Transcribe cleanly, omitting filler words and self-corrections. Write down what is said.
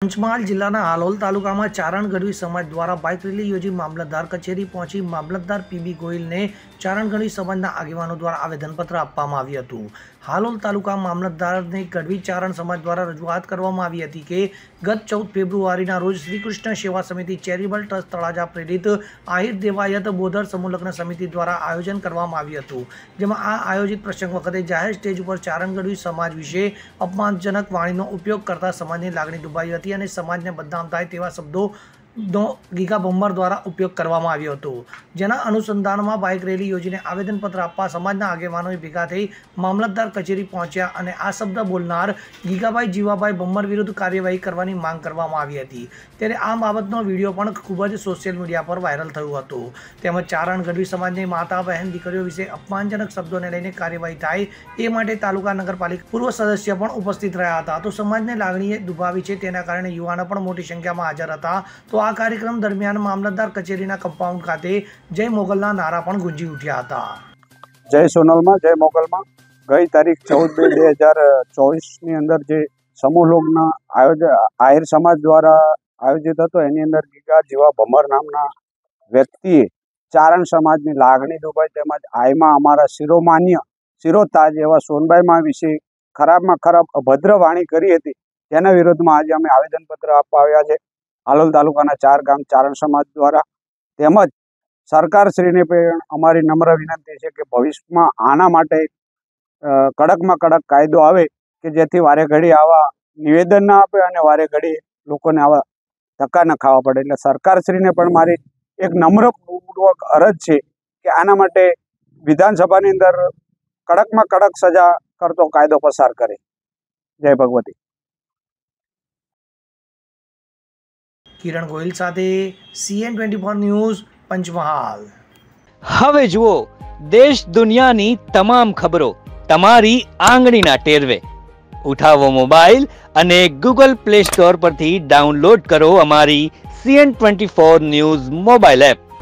પંચમહાલ જિલ્લાના હાલોલ તાલુકામાં ચારણ ગઢવી સમાજ દ્વારા બાઇક રેલી યોજી મામલતદાર કચેરી પહોંચી મામલતદાર પીબી ગોહિલને ચારણ ગઢવી સમાજના આગેવાનો દ્વારા આવેદનપત્ર આપવામાં આવ્યું હતું। હાલોલ તાલુકા મામલતદારને ગઢવી ચારણ સમાજ દ્વારા રજૂઆત કરવામાં આવી હતી કે ગત 14 ફેબ્રુઆરીના રોજ શ્રીકૃષ્ણ સેવા સમિતિ ચેરિટેબલ ટ્રસ્ટ તળાજા પ્રેરિત આહિર દેવાયત બોધર સમૂહલગ્ન સમિતિ દ્વારા આયોજન કરવામાં આવ્યું હતું, જેમાં આ આયોજિત પ્રસંગ વખતે જાહેર સ્ટેજ ઉપર ચારણ ગઢવી સમાજ વિશે અપમાનજનક વાણીનો ઉપયોગ કરતા સમાજની લાગણી દુભાઈ હતી અને સમાજને બદનામ થાય તેવા શબ્દોનો ગીગા ભમ્મર દ્વારા ઉપયોગ કરવામાં આવ્યો હતો। જેના અનુસંધાનમાં બાઇક રેલી યોજીને આવેદનપત્ર આપવા સમાજના આગેવાનોએ ભેગા થઈ મામલતદાર કચેરી પહોંચ્યા અને આ શબ્દ બોલનાર ગીગાભાઈ જીવાભાઈ ભમ્મર વિરુદ્ધ કાર્યવાહી કરવાની માંગ કરવામાં આવી હતી। ત્યારે આ બાબતનો વિડીયો પણ ખૂબ જ સોશિયલ મીડિયા પર વાયરલ થયો હતો। તેમજ ચારણ ગઢવી સમાજની માતા બહેન દીકરીઓ વિશે અપમાનજનક શબ્દોને લઈને કાર્યવાહી થાય એ માટે તાલુકા નગરપાલિકા પૂર્વ સદસ્ય પણ ઉપસ્થિત રહ્યા હતા। તો સમાજને લાગણીએ દુભાવી છે, તેના કારણે યુવાનો પણ મોટી સંખ્યામાં હાજર હતા। તો આ કાર્યક્રમ દરમિયાન મામલતદાર કચેરીના કમ્પાઉન્ડ ખાતે જય મોગલના નારા પણ ગુંજી ઉઠ્યા હતા। જય સોનલમાં જય મોગલમાં ગઈ તારીખ 14/2/2024 ની અંદર જે સમૂહ લગ્ન આહિર સમાજ દ્વારા આયોજિત હતો, એની અંદર ગીગા જીવા ભમ્મર નામના વ્યક્તિએ ચારણ સમાજની લાગણી દુભાઈ તેમજ આયમાં અમારા શિરોમાન્ય શિરોતાજ એવા સોનબાઈમાં વિશે ખરાબમાં ખરાબ અભદ્ર વાણી કરી હતી। તેના વિરોધમાં આજે અમે આવેદનપત્ર આપવા આવ્યા છે હાલોલ તાલુકાના 4 ગામ ચારણ સમાજ દ્વારા। તેમજ સરકારશ્રીને પણ અમારી નમ્ર વિનંતી છે કે ભવિષ્યમાં આના માટે કડકમાં કડક કાયદો આવે કે જેથી વારે ઘડી આવા નિવેદન ના આપે અને વારે ઘડી લોકોને આવા ધક્કા ન ખાવા પડે। એટલે સરકારશ્રીને પણ મારી એક નમ્રપૂર્વક અરજ છે કે આના માટે વિધાનસભાની અંદર કડકમાં કડક સજા કરતો કાયદો પસાર કરે। જય ભગવતી। કિરણ ગોહિલ સાથે CN24 ન્યૂઝ પંચમહાલ। હવે જુઓ દેશ દુનિયાની તમામ ખબરો તમારી આંગળીના ટેરવે। ઉઠાવો મોબાઈલ અને Google Play Store પરથી ડાઉનલોડ કરો અમારી CN24 ન્યૂઝ મોબાઈલ એપ।